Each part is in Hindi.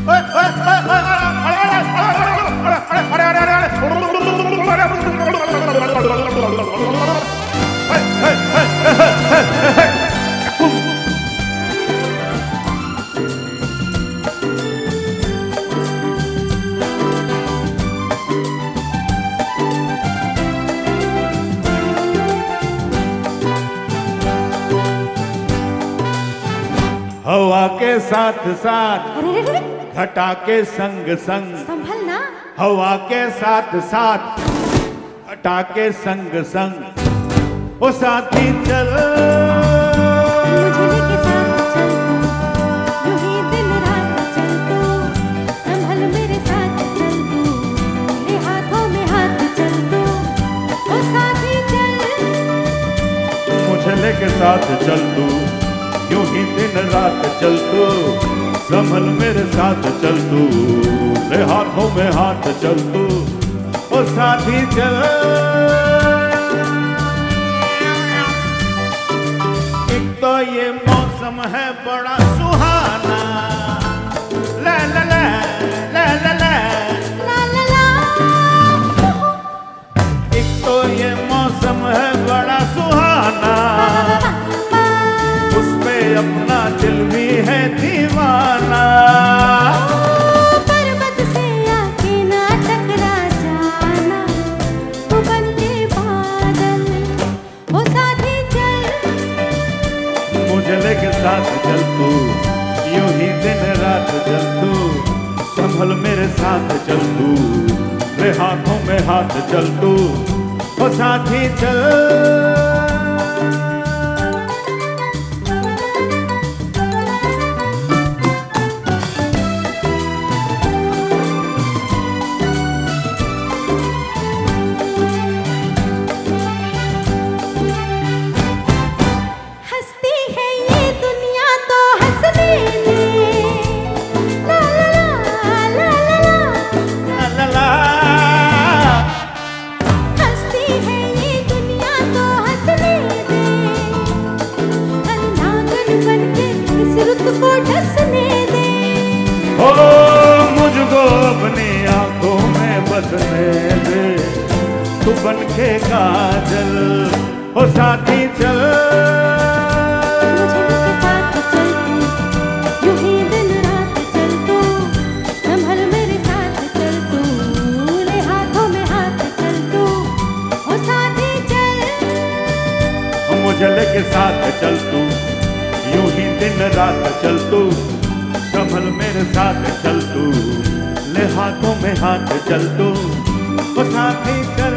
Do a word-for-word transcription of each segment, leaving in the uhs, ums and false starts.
हवा के साथ साथ घटा के संग संग संभलना। हवा के साथ साथ घटा के संग संग ओ साथी चल मुझे लेके साथ चल तू, यूं ही दिन रात चल तू, संभल मेरे साथ चल तू, मेरे हाथों में हाथ चल तू, ओ साथी चल मुझे लेके साथ चल तू, यूं ही दिन रात चल तू, संभल मेरे साथ चल तू, ले हाथों में हाथ चल तू, ओ साथी चल। एक तो ये मौसम है बड़ा सुहाना, ला ला ला ला ला ला ला ला ला। एक तो ये मौसम है बड़ा सुहाना, अपना दिल भी है दीवाना। पर्वत से आके ना टकरा जाना, तू बन के बादल, ओ साथी चल मुझे लेके साथ चल तू, यूं ही दिन रात चल तू, संभल मेरे साथ चल तू, मेरे हाथों में हाथ चल तू, ओ साथी चल। ओ मुझको अपनी आंखों में बसने दे, तू बन के काजल, ओ साथी चल मुझे लेके साथ चल तू, यूं ही दिन रात चल तू, संभल मेरे साथ चल तू, ले हाथों में हाथ चल तू, ओ साथी चल मुझे लेके साथ चल तू, यूं ही दिन रात चल तू, संभल मेरे साथ चल तू, ले हाथों में हाथ चल तू, ओ साथी चल।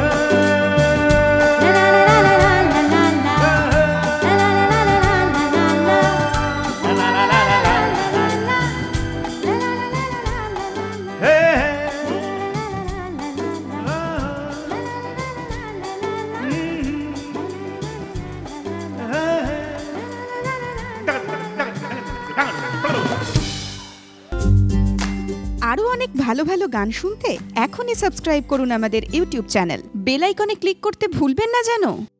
আরো অনেক ভালো ভালো গান শুনতে এখনই সাবস্ক্রাইব করুন আমাদের ইউটিউব চ্যানেল। বেল আইকনে ক্লিক করতে ভুলবেন না যেন।